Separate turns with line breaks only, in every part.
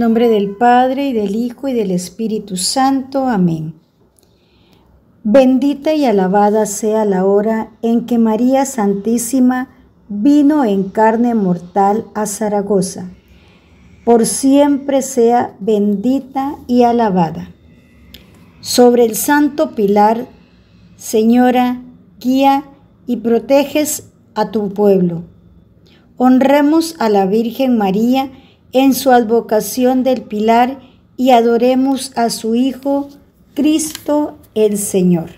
nombre del Padre, y del Hijo, y del Espíritu Santo. Amén. Bendita y alabada sea la hora en que María Santísima vino en carne mortal a Zaragoza. Por siempre sea bendita y alabada. Sobre el santo pilar, Señora, guía y proteges a tu pueblo. Honremos a la Virgen María en su advocación del pilar y adoremos a su Hijo, Cristo el Señor.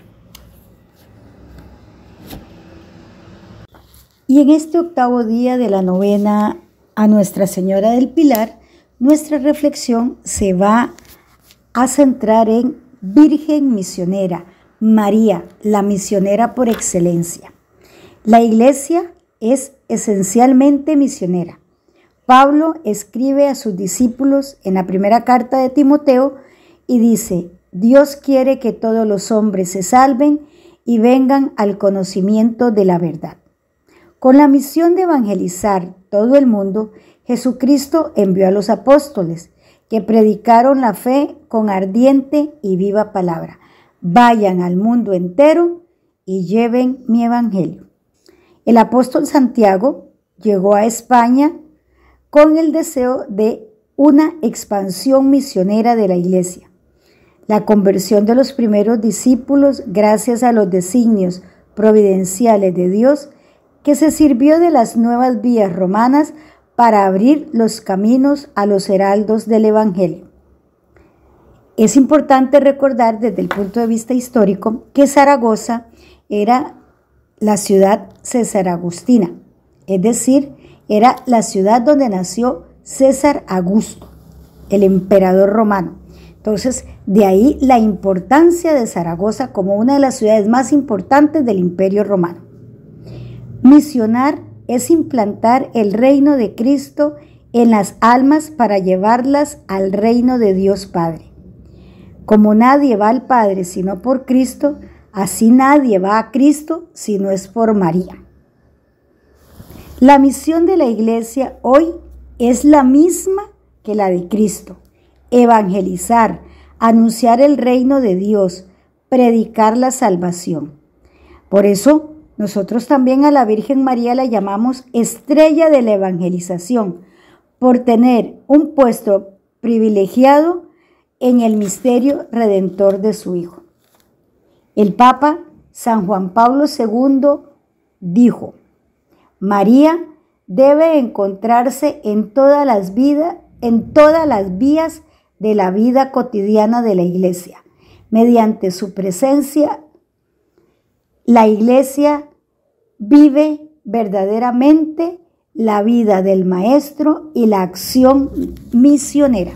Y en este octavo día de la novena a Nuestra Señora del Pilar, nuestra reflexión se va a centrar en Virgen Misionera, María, la misionera por excelencia. La Iglesia es esencialmente misionera. Pablo escribe a sus discípulos en la primera carta de Timoteo y dice: Dios quiere que todos los hombres se salven y vengan al conocimiento de la verdad. Con la misión de evangelizar todo el mundo, Jesucristo envió a los apóstoles, que predicaron la fe con ardiente y viva palabra. Vayan al mundo entero y lleven mi evangelio. El apóstol Santiago llegó a España con el deseo de una expansión misionera de la Iglesia. La conversión de los primeros discípulos, gracias a los designios providenciales de Dios, que se sirvió de las nuevas vías romanas para abrir los caminos a los heraldos del Evangelio. Es importante recordar desde el punto de vista histórico que Zaragoza era la ciudad cesaragustina, es decir, era la ciudad donde nació César Augusto, el emperador romano. Entonces, de ahí la importancia de Zaragoza como una de las ciudades más importantes del Imperio Romano. Misionar es implantar el reino de Cristo en las almas para llevarlas al reino de Dios Padre. Como nadie va al Padre sino por Cristo, así nadie va a Cristo si no es por María. La misión de la Iglesia hoy es la misma que la de Cristo: evangelizar, anunciar el reino de Dios, predicar la salvación. Por eso, nosotros también a la Virgen María la llamamos estrella de la evangelización, por tener un puesto privilegiado en el misterio redentor de su Hijo. El Papa San Juan Pablo II dijo: María debe encontrarse en todas las vías de la vida cotidiana de la Iglesia. Mediante su presencia, la Iglesia vive verdaderamente la vida del Maestro y la acción misionera.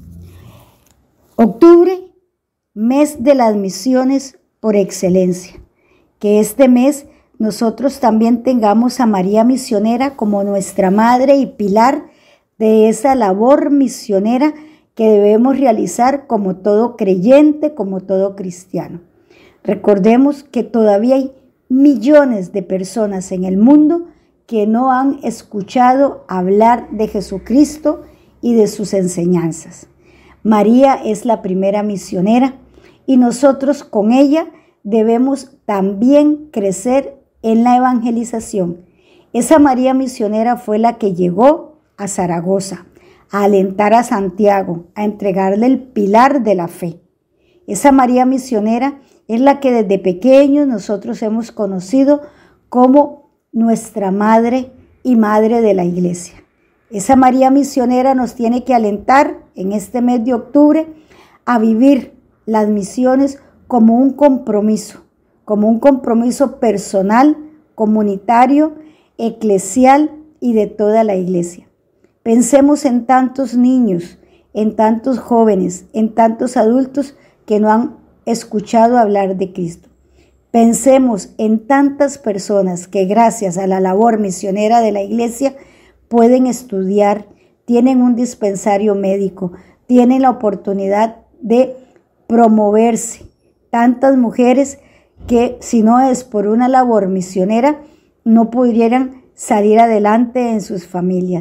Octubre, mes de las misiones por excelencia. Que este mes nosotros también tengamos a María Misionera como nuestra madre y pilar de esa labor misionera que debemos realizar como todo creyente, como todo cristiano. Recordemos que todavía hay millones de personas en el mundo que no han escuchado hablar de Jesucristo y de sus enseñanzas. María es la primera misionera y nosotros con ella debemos también crecer en la evangelización. Esa María misionera fue la que llegó a Zaragoza, a alentar a Santiago, a entregarle el pilar de la fe. Esa María misionera es la que desde pequeños nosotros hemos conocido como nuestra madre y madre de la Iglesia. Esa María misionera nos tiene que alentar en este mes de octubre a vivir las misiones como un compromiso personal, comunitario, eclesial y de toda la Iglesia. Pensemos en tantos niños, en tantos jóvenes, en tantos adultos que no han escuchado hablar de Cristo. Pensemos en tantas personas que gracias a la labor misionera de la Iglesia pueden estudiar, tienen un dispensario médico, tienen la oportunidad de promoverse. Tantas mujeres que si no es por una labor misionera no pudieran salir adelante en sus familias.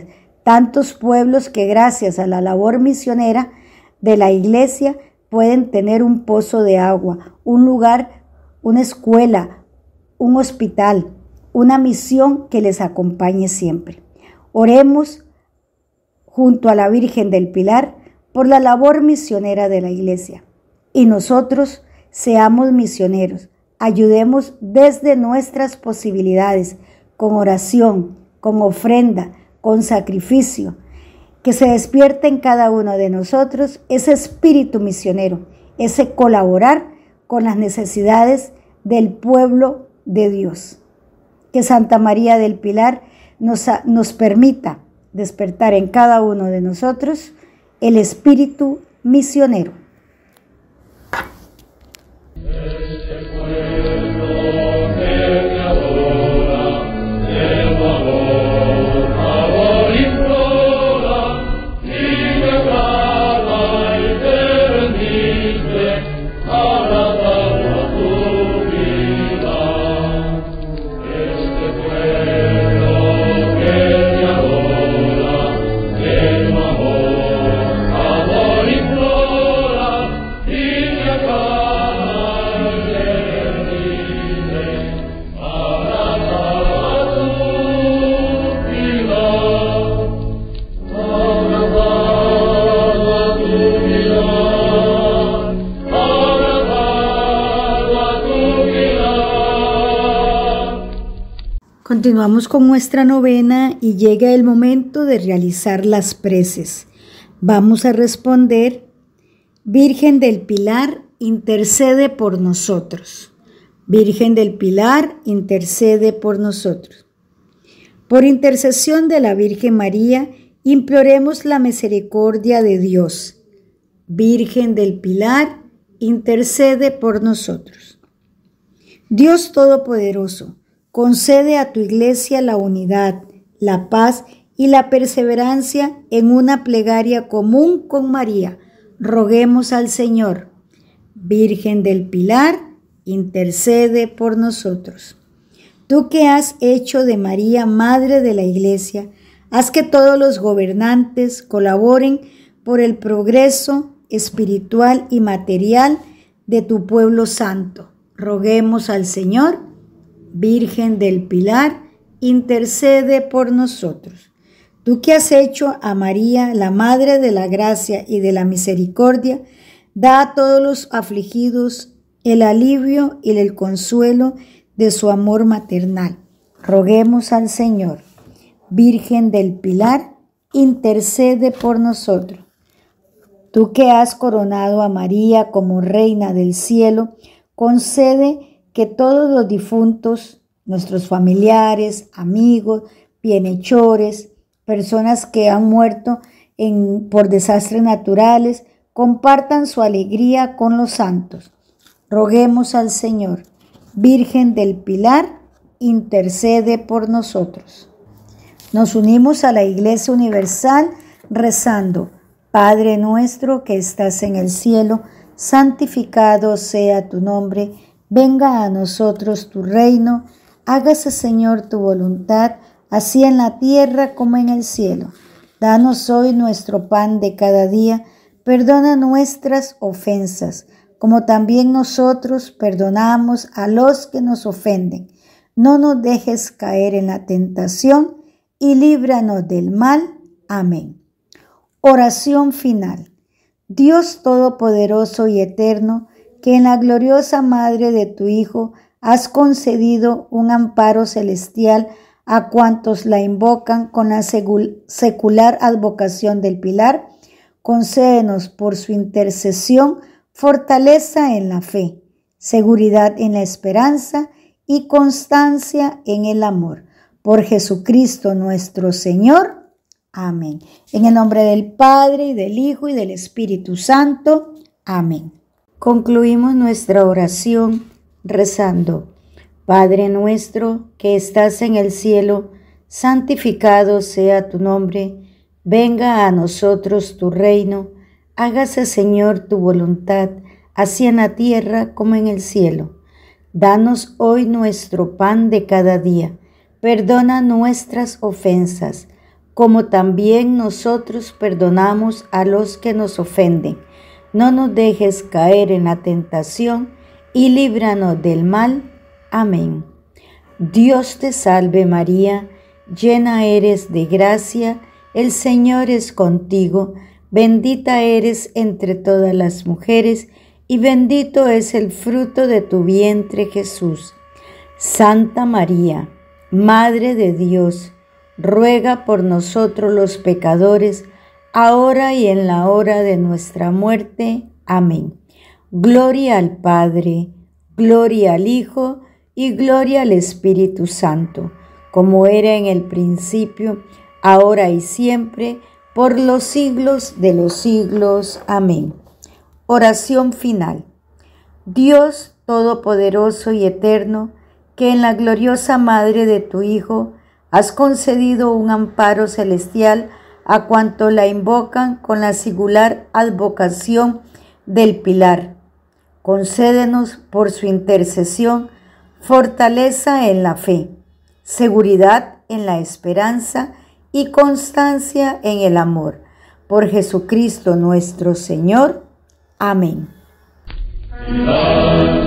Tantos pueblos que gracias a la labor misionera de la iglesia pueden tener un pozo de agua, un lugar, una escuela, un hospital, una misión que les acompañe siempre. Oremos junto a la Virgen del Pilar por la labor misionera de la iglesia. Y nosotros seamos misioneros. Ayudemos desde nuestras posibilidades, con oración, con ofrenda, con sacrificio. Que se despierte en cada uno de nosotros ese espíritu misionero, ese colaborar con las necesidades del pueblo de Dios. Que Santa María del Pilar nos permita despertar en cada uno de nosotros el espíritu misionero. Continuamos con nuestra novena y llega el momento de realizar las preces. Vamos a responder: Virgen del Pilar, intercede por nosotros. Virgen del Pilar, intercede por nosotros. Por intercesión de la Virgen María, imploremos la misericordia de Dios. Virgen del Pilar, intercede por nosotros. Dios Todopoderoso, concede a tu iglesia la unidad, la paz y la perseverancia en una plegaria común con María. Roguemos al Señor. Virgen del Pilar, intercede por nosotros. Tú que has hecho de María Madre de la Iglesia, haz que todos los gobernantes colaboren por el progreso espiritual y material de tu pueblo santo. Roguemos al Señor. Virgen del Pilar, intercede por nosotros. Tú que has hecho a María, la Madre de la Gracia y de la Misericordia, da a todos los afligidos el alivio y el consuelo de su amor maternal. Roguemos al Señor. Virgen del Pilar, intercede por nosotros. Tú que has coronado a María como Reina del cielo, concede que todos los difuntos, nuestros familiares, amigos, bienhechores, personas que han muerto por desastres naturales, compartan su alegría con los santos. Roguemos al Señor. Virgen del Pilar, intercede por nosotros. Nos unimos a la Iglesia Universal rezando: Padre nuestro que estás en el cielo, santificado sea tu nombre. Venga a nosotros tu reino, hágase Señor tu voluntad, así en la tierra como en el cielo. Danos hoy nuestro pan de cada día, perdona nuestras ofensas, como también nosotros perdonamos a los que nos ofenden. No nos dejes caer en la tentación y líbranos del mal. Amén. Oración final. Dios Todopoderoso y Eterno, que en la gloriosa Madre de tu Hijo has concedido un amparo celestial a cuantos la invocan con la secular advocación del Pilar, concédenos por su intercesión fortaleza en la fe, seguridad en la esperanza y constancia en el amor. Por Jesucristo nuestro Señor. Amén. En el nombre del Padre, y del Hijo, y del Espíritu Santo. Amén. Concluimos nuestra oración rezando: Padre nuestro que estás en el cielo, santificado sea tu nombre. Venga a nosotros tu reino. Hágase, Señor, tu voluntad, así en la tierra como en el cielo. Danos hoy nuestro pan de cada día. Perdona nuestras ofensas, como también nosotros perdonamos a los que nos ofenden. No nos dejes caer en la tentación y líbranos del mal. Amén. Dios te salve María, llena eres de gracia, el Señor es contigo, bendita eres entre todas las mujeres, y bendito es el fruto de tu vientre Jesús. Santa María, Madre de Dios, ruega por nosotros los pecadores, ahora y en la hora de nuestra muerte. Amén. Gloria al Padre, gloria al Hijo y gloria al Espíritu Santo, como era en el principio, ahora y siempre, por los siglos de los siglos. Amén. Oración final. Dios Todopoderoso y Eterno, que en la gloriosa Madre de tu Hijo has concedido un amparo celestial a cuanto la invocan con la singular advocación del Pilar. Concédenos por su intercesión fortaleza en la fe, seguridad en la esperanza y constancia en el amor. Por Jesucristo nuestro Señor. Amén.